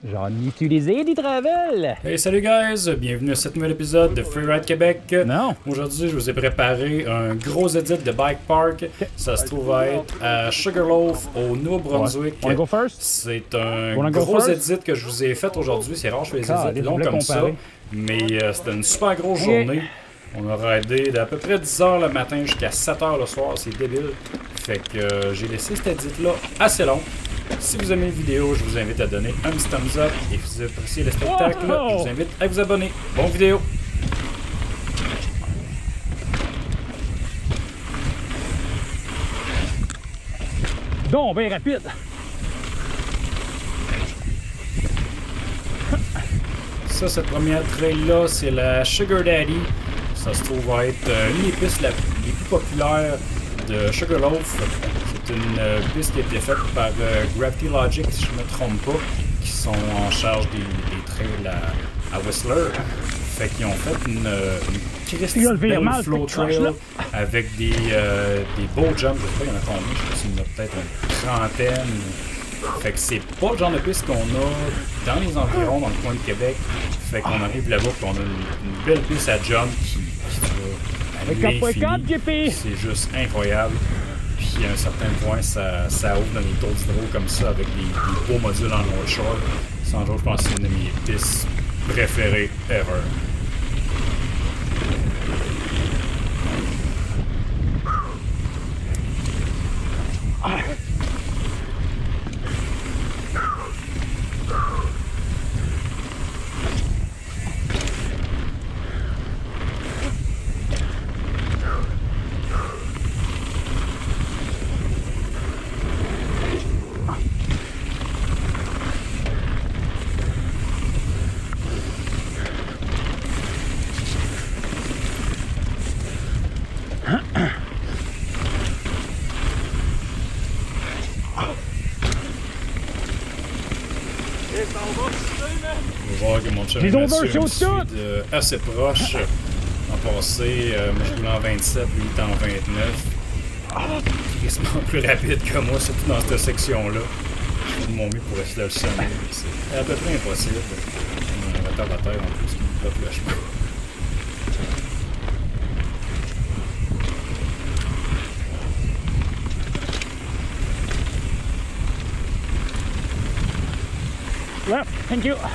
J'en ai utilisé des travels! Hey, salut guys! Bienvenue à cet nouvel épisode de Freeride Québec. Non! Aujourd'hui, je vous ai préparé un gros edit de bike park. Ça se trouve à être à Sugarloaf, au Nouveau-Brunswick. Ouais. Go first? C'est un gros edit que je vous ai fait aujourd'hui. C'est rare que je fais des edits longs comme ça. Mais c'était une super grosse journée. On a raidé d'à peu près 10 h le matin jusqu'à 7 h le soir. C'est débile. Fait que j'ai laissé cet edit-là assez long. Si vous aimez la vidéo, je vous invite à donner un petit thumbs up. Et si vous appréciez le spectacle, je vous invite à vous abonner. Bonne vidéo! Donc, bien rapide! Ça, cette première trail-là, c'est la Sugar Daddy. Ça se trouve à être une des pistes les plus populaires de Sugarloaf. C'est une piste qui a été faite par Gravity Logic, si je ne me trompe pas, qui sont en charge des trails à Whistler. Fait qu'ils ont fait une Christine belle flow trail avec des beaux jumps. Je sais pas, il y en a combien, je sais pas s'il y en a peut-être une trentaine. Fait que c'est pas le genre de piste qu'on a dans les environs, dans le coin de Québec. Fait qu'on arrive là-bas et on a une belle piste à jump qui va à l'infini. C'est juste incroyable. Puis à un certain point, ça ouvre dans les tours d'hydro comme ça avec des beaux modules en North Shore. Sans doute, je pense que c'est une de mes pistes préférées ever. On va voir que mon chum Mathieu me suit assez proche. En passé, moi je roule en 27, lui il est en 29. Il est plus rapide que moi, surtout dans cette section-là. Je fais de mon mieux pour essayer de le sonner. C'est à peu près impossible. On a un retardateur en plus qui me bloque le chemin. Well, thank you.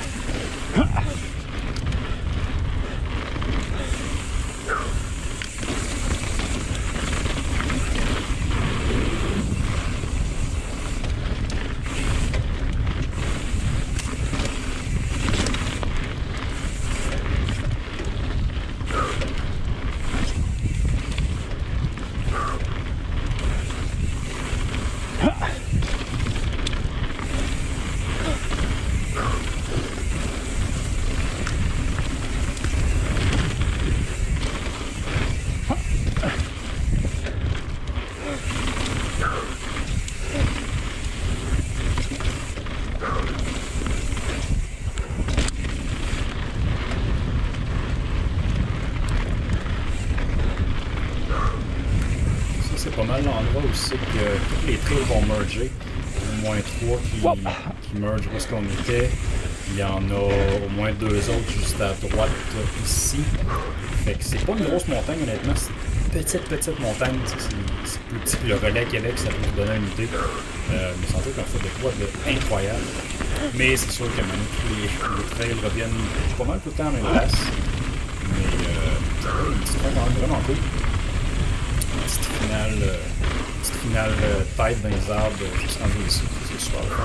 C'est pas mal l'endroit où c'est que tous les trails vont merger. Au moins 3 qui mergent où est-ce qu'on était. Il y en a au moins 2 autres juste à droite ici. Fait que c'est pas une grosse montagne honnêtement, c'est une petite montagne. C'est plus petit que le relais à Québec, ça peut vous donner une idée. Mais sans doute qu'on fait de quoi incroyable. Mais c'est sûr que maintenant les trails reviennent pas mal tout le temps à la même place. Mais ça va, une petite trail quand même vraiment cool. Petite finale tête dans les arbres juste en haut ici, c'est super fun.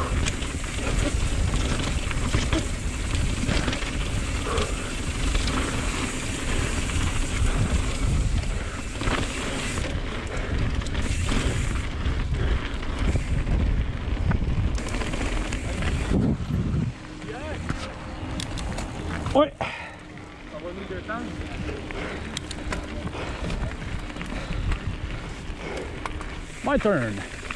Ouais! Ça va nous détendre. My turn.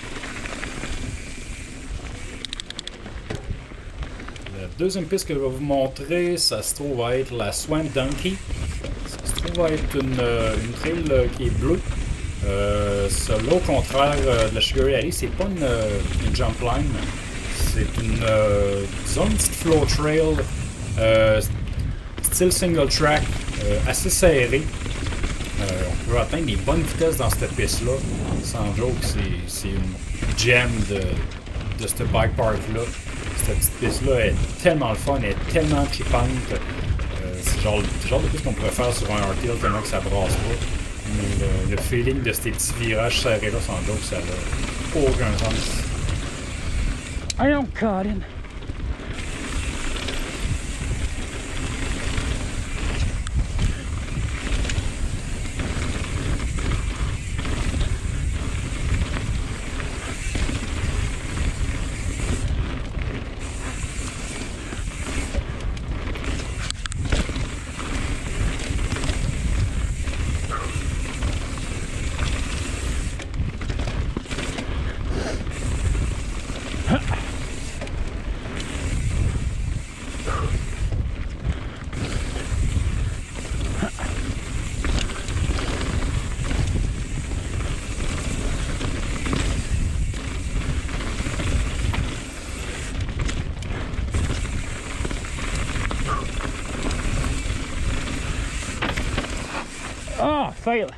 La deuxième piste que je vais vous montrer, ça se trouve à être la Swamp Donkey. Ça se trouve à être une trail qui est bleue. Celle-là, au contraire de la Sugar Daddy, c'est pas une jump line. C'est une, disons, une petite flow trail style single track, assez serré. On peut atteindre des bonnes vitesses dans cette piste-là. Sans joke, c'est une gem de ce bike park-là. Cette petite piste-là est tellement le fun, elle est tellement trippante. C'est le genre de piste qu'on pourrait faire sur un hardtail tellement que ça brasse pas. Mais le feeling de ces petits virages serrés-là, sans joke, ça n'a aucun sens. I am caught in. Oh, fail.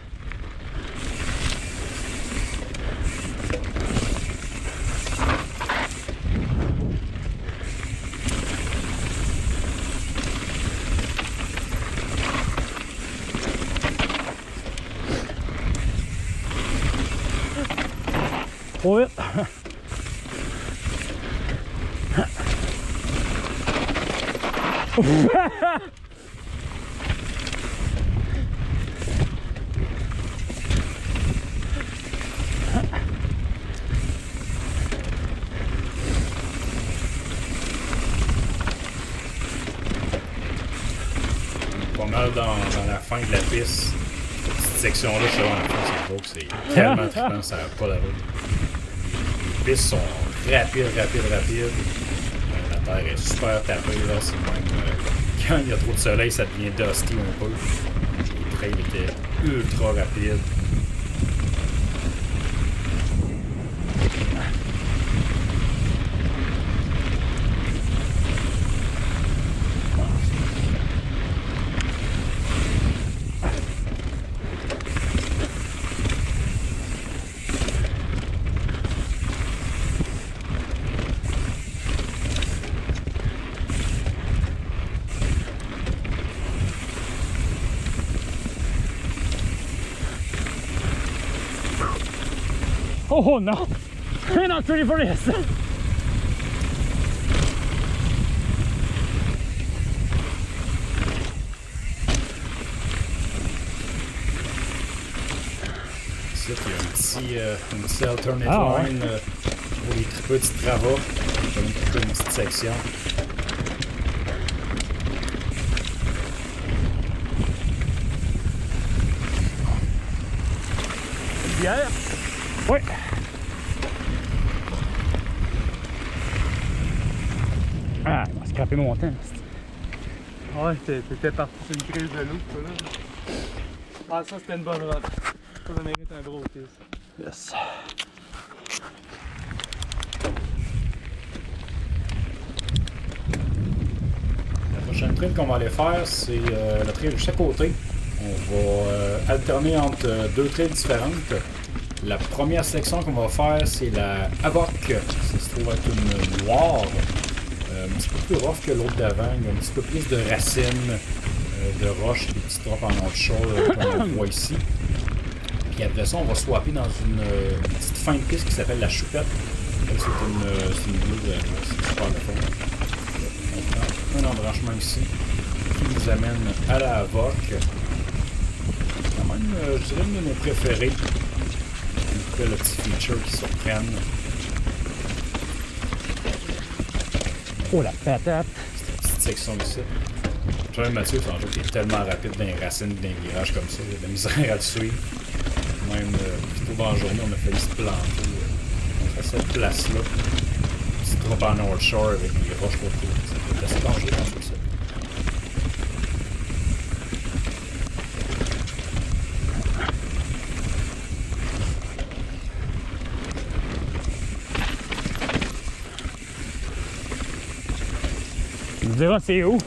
Trop vite. Pas mal dans la fin de la piste. Cette petite section-là, je suis vraiment en fin, c'est tellement trippant, ça n'a pas d'allure. Les pistes sont rapides. La terre est super tapée, là. C'est même quand il y a trop de soleil, ça devient dusty un peu. Les trails étaient ultra rapides. Oh no, I'm not ready for this. Ici, il y a un petit alternate line pour les petits travaux. Une petite section. Bière? Oui. Ah, il m'a scrappé mon temps. Ouais, t'étais parti sur une crise de loup, toi, là. Ah, ça, c'était une bonne run. Ça mérite un gros kiss. Yes. La prochaine trail qu'on va aller faire, c'est la trail juste à côté. On va alterner entre deux trails différentes. La première section qu'on va faire, c'est la Avoc. Ça se trouve être une noire. Un petit peu plus rough que l'autre d'avant. Il y a un petit peu plus de racines, de roches, des petits drops en onshore comme on voit ici. Puis après ça, on va swapper dans une petite fin de piste qui s'appelle la Choupette. C'est une bleu, c'est super le fun. On prend un embranchement ici qui nous amène à la Avoc. Quand même, je dirais une de nos préférées. Le petit feature qui surprenne. Oh la patate! Cette petite section ici. Tu vois, Mathieu, sans doute, il est tellement rapide dans les racines, dans les virages comme ça. Il y a de la misère à le suivre. Même plutôt dans la journée, on a failli se planter. On fait cette place-là. Petit drop en North Shore avec des roches autour. Ça peut être assez dangereux quand on fait ça. me diras c'est où?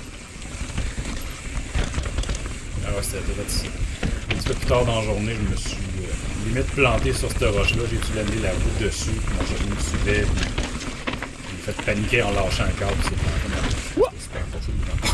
Ah ouais, c'était direct ici. Un petit peu plus tard dans la journée, je me suis limite planté sur cette roche-là. J'ai dû l'amener la route dessus. Mon genou me suivait. Il m'a fait paniquer en lâchant un câble. C'est super facile.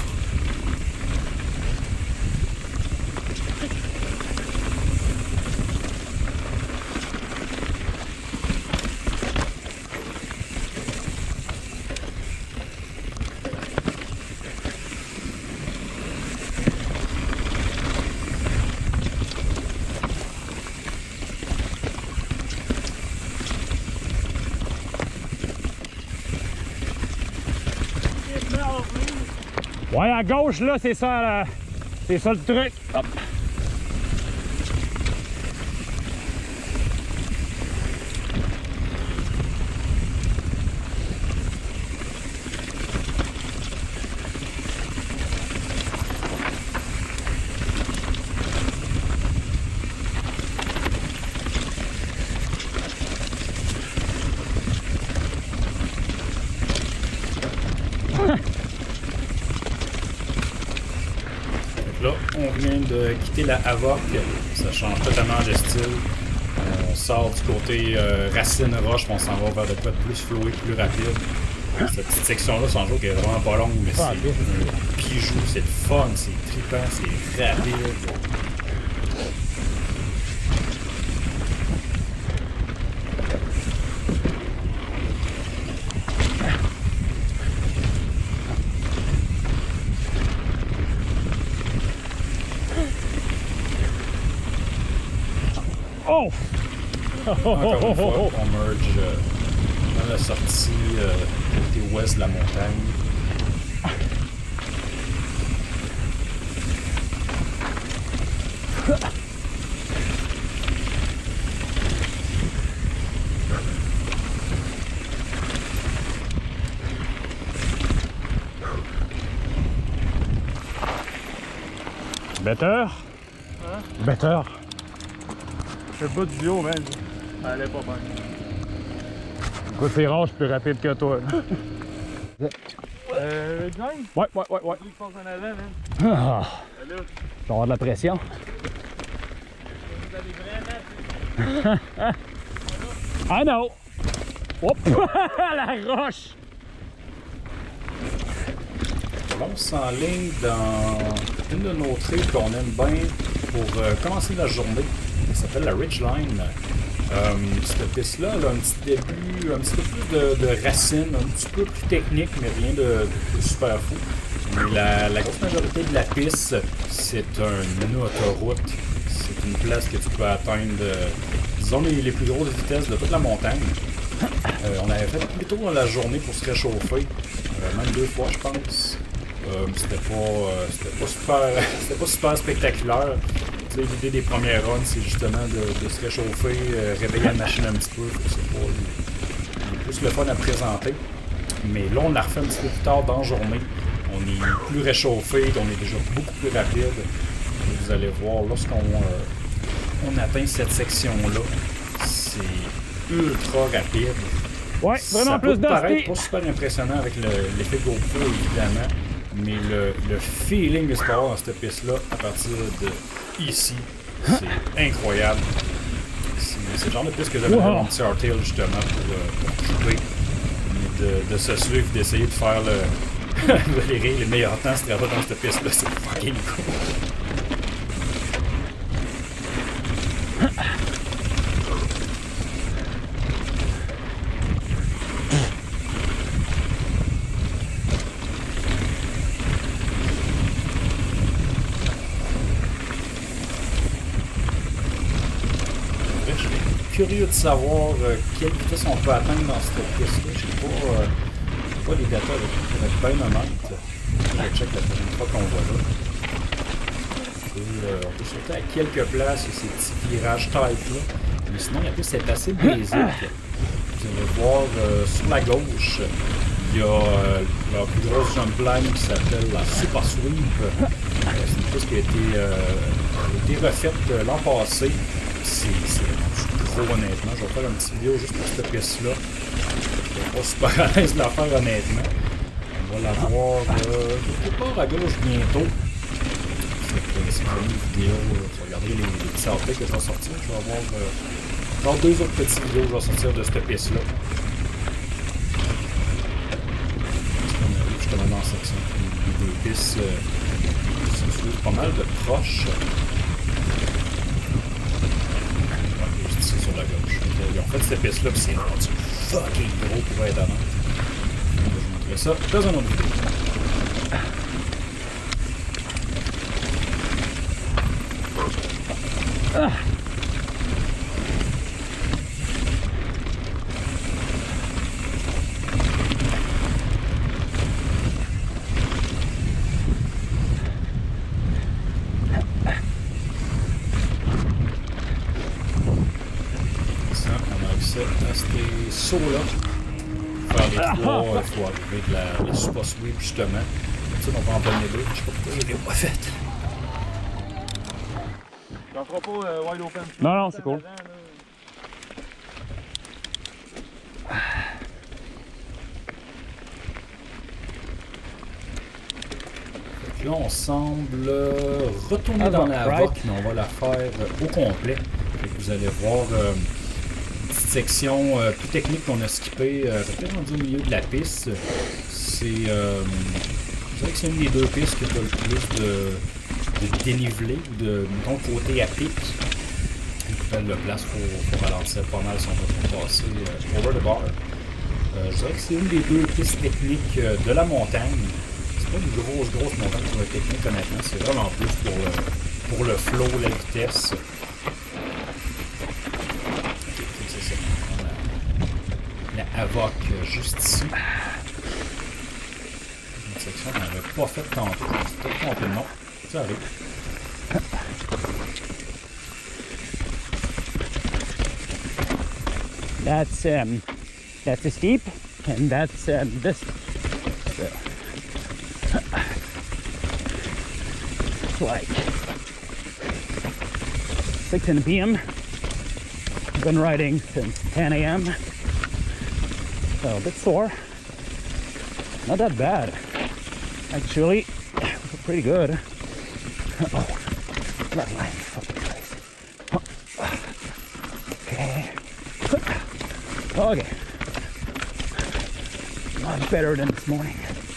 Ouais, à gauche, là, c'est ça, c'est ça le truc. Hop. Là, on vient de quitter la Havoc, ça change totalement de style. On sort du côté racine-roche, on s'en va vers de quoi de plus fluide, plus rapide. Cette petite section-là, sans jour, qui est vraiment pas longue, mais c'est un bijou, c'est le fun, c'est trippant, c'est rapide. Oh! Encore une fois, on merge dans la sortie côté ouest de la montagne. Better? Hein? Better. Le bas du haut, man. Elle allait pas bien. Écoute, c'est rare, je suis plus rapide que toi. John? Ouais. Il passe en avant, man. Ah, Là, je vais avoir de la pression. vous allez vraiment... I know! Hop! La roche! Là, on s'enligne dans une de nos trails qu'on aime bien pour commencer la journée. Ça s'appelle la Ridgeline. Cette piste-là, elle a un petit début, un petit peu plus de racines, un petit peu plus technique, mais rien de super fou. Mais la grosse majorité de la piste, c'est une autoroute. C'est une place que tu peux atteindre, disons, les plus grosses vitesses de toute la montagne. On avait fait plus tôt dans la journée pour se réchauffer, même 2 fois, je pense. C'était pas super spectaculaire. L'idée des premières runs, c'est justement de se réchauffer, réveiller la machine un petit peu. C'est pas plus le fun à présenter. Mais là, on la refait un petit peu plus tard dans la journée. On est plus réchauffé, on est déjà beaucoup plus rapide. Et vous allez voir, lorsqu'on on atteint cette section-là, c'est ultra rapide. Ouais, vraiment plus de paraître d'hostie. pas super impressionnant avec l'effet GoPro, évidemment. Mais le feeling que tu peux avoir dans cette piste-là, à partir de ici, c'est incroyable. C'est le genre de piste que j'avais dans mon petit hardtail, justement, pour triper. Mais de se suivre, d'essayer de faire les meilleurs temps, si tu travailles dans cette piste-là, c'est fucking cool. Curieux de savoir quelle vitesse on peut atteindre dans cette piste-là. Je n'ai pas les datas avec bien honnête. Je check la prochaine fois qu'on va là. On peut sauter à quelques places ces petits virages type-là. Mais sinon, la piste est assez basique. Vous allez voir sur la gauche, il y a la plus grosse jump line qui s'appelle la Super Sweep. C'est une piste qui a été refaite l'an passé. C'est gros, honnêtement. Je vais faire une petite vidéo juste pour cette piste-là. Je suis pas super à l'aise de la faire, honnêtement. On va la voir quelque part à gauche bientôt. Si vous avez une vidéo, vous regarderez les petits outtakes que je vais sortir. Je vais avoir encore 2 autres petites vidéos que je vais sortir de cette piste-là. On arrive justement dans la section. Les 2 pistes se suivent pas mal de proches. Juste ici sur la gauche. Ils ont fait cette piste-là, puis c'est rendu fucking gros pour être avant. Je vais vous montrer ça dans un autre vidéo. Ah. Ça, on a accès à ces sauts-là. Faire les 3, il faut arriver de la super sweep justement. Ça, on va en donner 2. Je sais pas pourquoi je l'ai pas fait. J'en ferai pas wide open. Non, non, c'est cool. Là, on semble retourner dans la rock, mais on va la faire au complet. Fait que vous allez voir une petite section plus technique qu'on a skippée, peut-être rendu au milieu de la piste. C'est, je dirais que c'est une des 2 pistes qui a le plus de dénivelé ou de, mettons, côté à pic. Une belle place pour ralentir pas mal si on va passer over the bar. Je dirais que c'est une des 2 pistes techniques de la montagne. C'est pas une grosse montagne pour la technique honnêtement, c'est vraiment plus pour le flow, la vitesse. Ok, c'est ça. La Havoc juste ici. Une section qu'on n'avait pas faite tantôt, c'est peut-être trompé de nom. Ça arrive. That's a steep, and that's this. It's like 6 p.m. I've been riding since 10 a.m. So a bit sore. Not that bad. Actually, pretty good. Oh, that line is fucking crazy. Okay. Okay. Much better than this morning.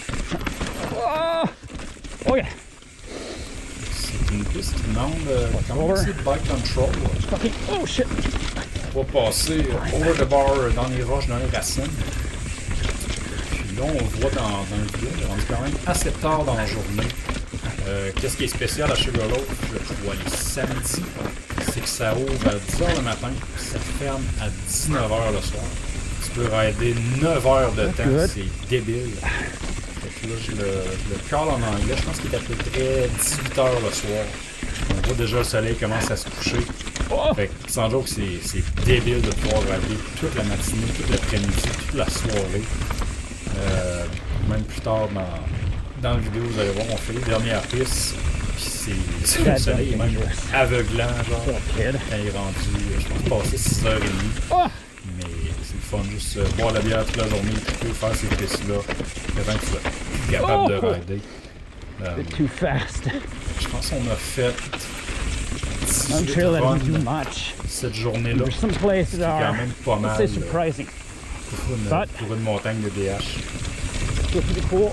Oh yeah. C'est une piste qui demande quand même assez de bike control. Fucking, oh shit. On va passer over the bar dans les roches, dans les racines. Puis là, on voit dans le vidéo, on est rendu quand même assez tard dans la journée. Qu'est-ce qui est spécial à Sugarloaf, je vois les samedis, c'est que ça ouvre à 10h le matin, ça ferme à 19h le soir. Tu peux rider 9 heures de temps, c'est débile. Fait que là, je le call en anglais, je pense qu'il est à peu près 18h le soir. On voit déjà le soleil commence à se coucher. Fait que sans joke, c'est débile de pouvoir rider toute la matinée, toute l'après-midi, toute la soirée. Même plus tard dans la vidéo, vous allez voir, on fait les dernières pistes. Puis le soleil est même aveuglant, genre. Quand il est rendu, je pense, passer 6h30. Mais c'est le fun, juste boire la bière toute la journée, puis faire ces pistes-là. Avant que tu sois capable de rider. Too fast. Je pense qu'on a fait 18 runs cette journée-là. C'est quand même pas mal pour une montagne de DH. Pretty cool.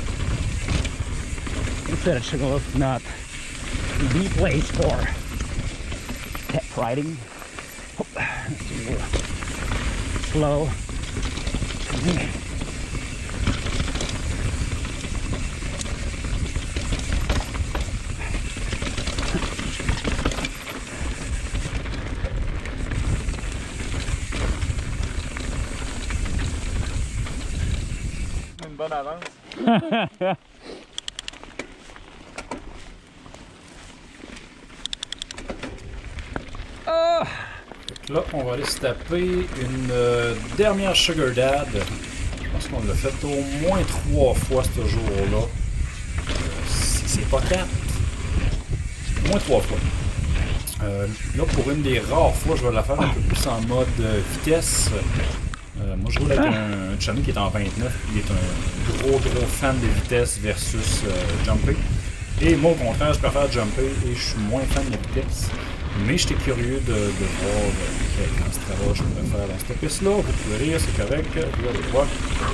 Instead of Sugarloaf, not the place for pet riding. Slow. Une bonne avance. Là, on va aller se taper une dernière Sugar Dad. Je pense qu'on l'a fait au moins 3 fois ce jour-là. Si c'est pas 4, au moins 3 fois. Là, pour une des rares fois, je vais la faire un peu plus en mode vitesse. Moi, je roule avec un channel qui est en 29. Il est un gros fan de vitesse versus jumper. Et moi, au contraire, je préfère jumper et je suis moins fan de vitesse. Mais j'étais curieux de voir quel travail je pourrais faire dans cette piste-là. Vous pouvez rire, c'est correct. Vous allez voir.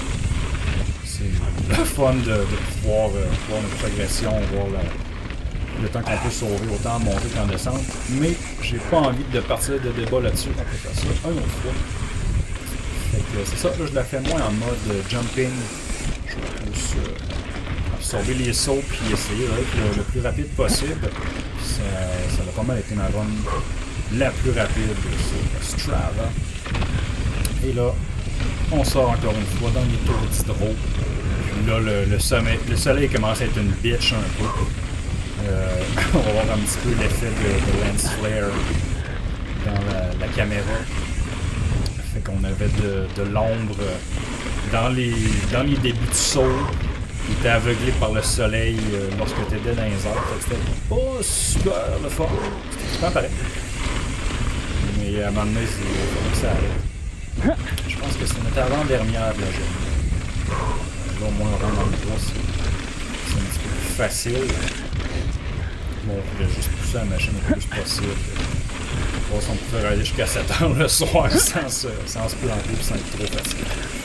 C'est le fun de pouvoir voir notre progression, voir le temps qu'on peut sauver autant en montée qu'en descente. Mais j'ai pas envie de partir de débat là-dessus. On peut faire ça une autre fois. Fait que c'est ça, là je la fais moins en mode jumping. Je vais plus absorber les sauts puis essayer d'être le plus rapide possible. Ça a pas mal été ma run la plus rapide sur Strava. Et là, on sort encore une fois dans les tours d'hydro. Là, le soleil commence à être une bitch un peu. On va voir un petit peu l'effet de lens flare dans la caméra. Fait qu'on avait de l'ombre dans les débuts du saut. Il était aveuglé par le soleil lorsque tu étais dans les airs. C'était pas super le fun. C'était super pareil. Mais à un moment donné, c'est ça arrête. Je pense que c'était notre avant-dernière de la journée. Là, au moins, on rentre dans le bois, c'est un petit peu plus facile. Bon, on voulait juste pousser la machine le plus possible. Voir si on pouvait aller jusqu'à 7 h le soir sans se planter et sans être trop facile.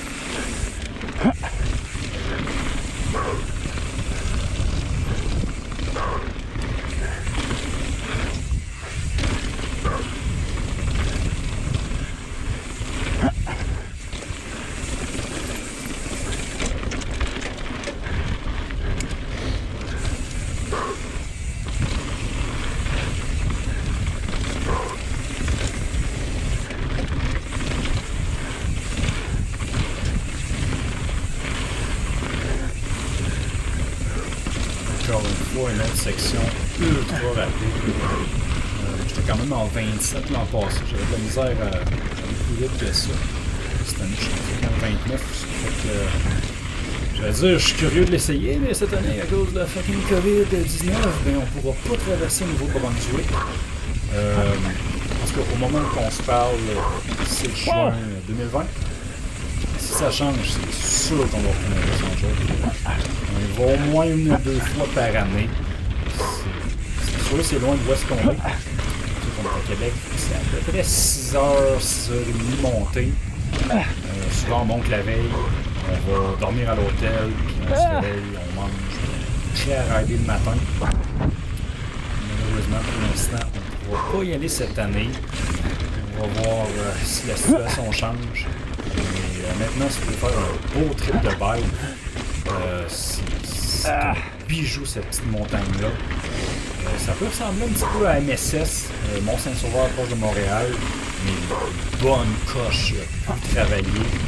Une autre section ultra rapide. J'étais quand même en 27 l'an passé. J'avais de la misère à aller plus vite que ça. Cette année, je suis en 29. J'allais dire, je suis curieux de l'essayer, mais cette année, à cause de la fucking COVID-19, ben, on pourra pas traverser Nouveau-Brunswick. Parce qu'au moment où on se parle, c'est juin 2020. Si ça change, c'est sûr qu'on va retourner sans jour. On va au moins 1 ou 2 fois par année. C'est sûr, c'est loin de où est-ce qu'on est. Comme à Québec, c'est à peu près 6 h, 6 h 30 montée. Souvent, on monte la veille, on va dormir à l'hôtel, puis on se réveille, on mange. Très à rider le matin. Malheureusement, pour l'instant, on ne pourra pas y aller cette année. On va voir si la situation change. Mais maintenant, si vous voulez faire un beau trip de bike, c'est un bijou cette petite montagne-là. Ça peut ressembler un petit peu à MSS, Mont-Saint-Sauveur proche de Montréal, mais une bonne coche plus travaillée.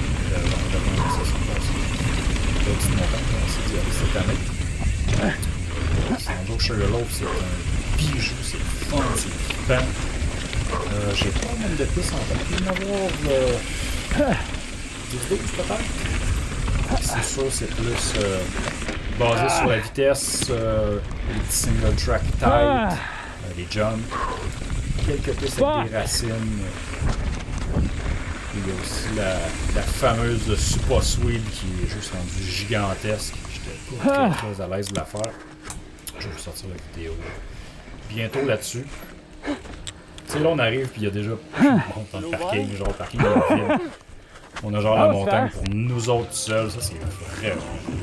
La petite montagne qu'on s'est dit cette année. Sans doute Sugarloaf, c'est un bijou, c'est fun, c'est trippant. J'ai pas mal de pistes en tête. Il va y en avoir 10-12 peut-être. C'est sûr, c'est plus basé sur la vitesse, les petits single track tight, les jumps, quelques pistes avec des racines. Il y a aussi la fameuse Super Sweet qui est juste rendue gigantesque. J'étais pas très à l'aise de la faire. Je vais vous sortir la vidéo bientôt là-dessus. Tu sais, là on arrive puis il y a déjà dans le parking, genre le parking de la ville. On a genre la montagne pour nous autres seuls, ça c'est vraiment.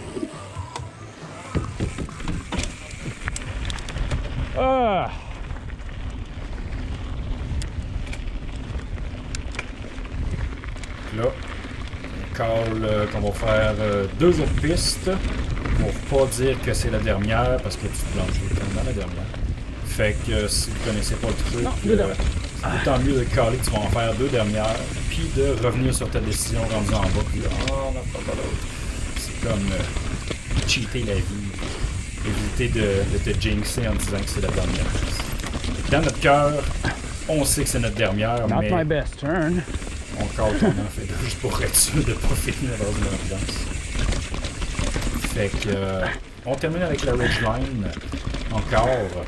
Là, on call qu'on va faire 2 autres pistes pour pas dire que c'est la dernière parce que tu te plantes dans la dernière. Fait que si vous connaissez pas le truc, c'est tant mieux de caler que tu vas en faire 2 dernières, puis de revenir sur ta décision rendue en bas, puis là, on n'a pas l'autre. C'est comme cheater la vie, éviter de te jinxer en disant que c'est la dernière. Dans notre cœur, on sait que c'est notre dernière, mais on cale qu'on en fait 2 juste pour être sûr de ne pas finir dans une ambiance. Fait que on termine avec la Ridgeline encore.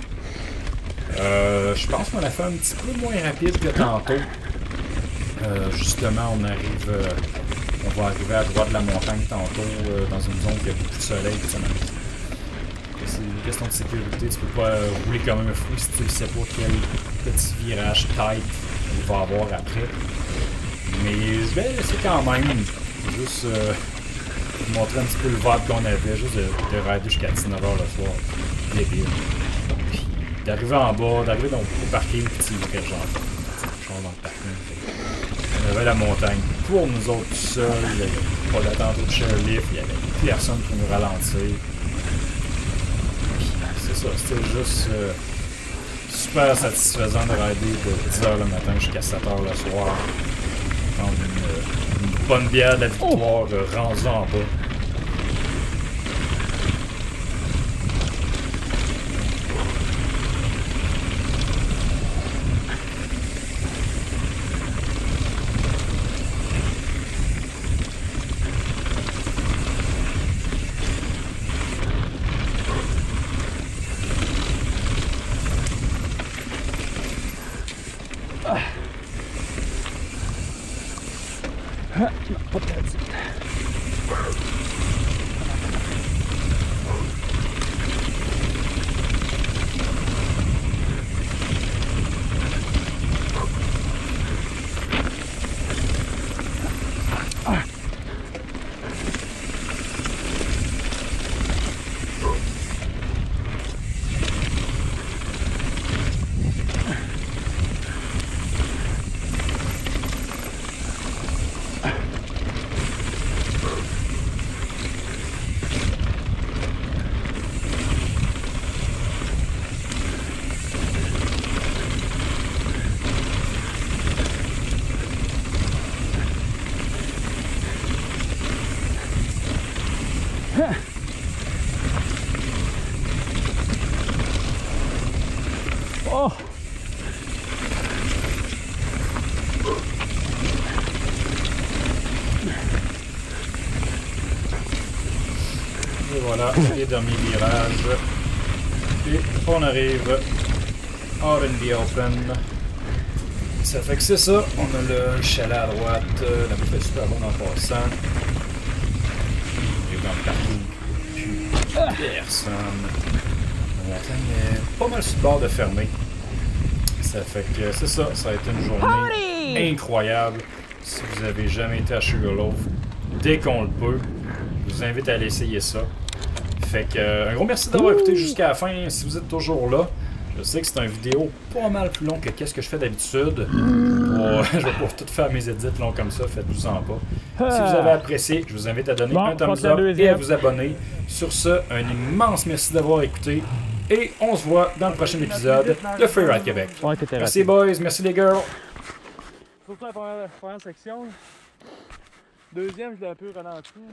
Je pense qu'on l'a fait un petit peu moins rapide que tantôt. Justement, on arrive On va arriver à droite de la montagne tantôt, dans une zone où il y a beaucoup de soleil. C'est une question de sécurité. Tu peux pas rouler comme un fou si tu ne sais pas quel petit virage tight il va avoir après. Mais ben, c'est quand même juste vous montrer un petit peu le vibe qu'on avait, juste de rider jusqu'à 19h le soir. Débile. Puis d'arriver en bas, d'arriver au parking, puis tu vois genre dans le parking. On avait la montagne pour nous autres tout seuls, il n'y avait pas d'attente au chairlift, il n'y avait personne pour nous ralentir. C'est ça, c'était juste super satisfaisant de rider de 10h le matin jusqu'à 7h le soir. Prendre une bonne bière de la victoire rendue en bas. Pas de tête. Oh! Et voilà, les derniers virages. Et on arrive out in the open. Ça fait que c'est ça. On a le chalet à droite. La bouffe est super bonne en passant. Et dans le parking, plus personne. La montagne est pas mal sur le bord de fermer. Ça fait que c'est ça. Ça a été une journée incroyable. Si vous avez jamais été à Sugarloaf, dès qu'on le peut, je vous invite à aller essayer ça. Fait que un gros merci d'avoir écouté jusqu'à la fin. Si vous êtes toujours là, je sais que c'est une vidéo pas mal plus longue que qu'est-ce que je fais d'habitude. Je vais pas tout faire mes edits longs comme ça, faites-vous-en pas. Si vous avez apprécié, je vous invite à donner un thumbs up et à vous abonner. Sur ce, un immense merci d'avoir écouté. Et on se voit dans le prochain épisode de Freeride Québec. Merci boys, merci les girls. Surtout la première section. Deuxième, je l'ai un peu ralenti.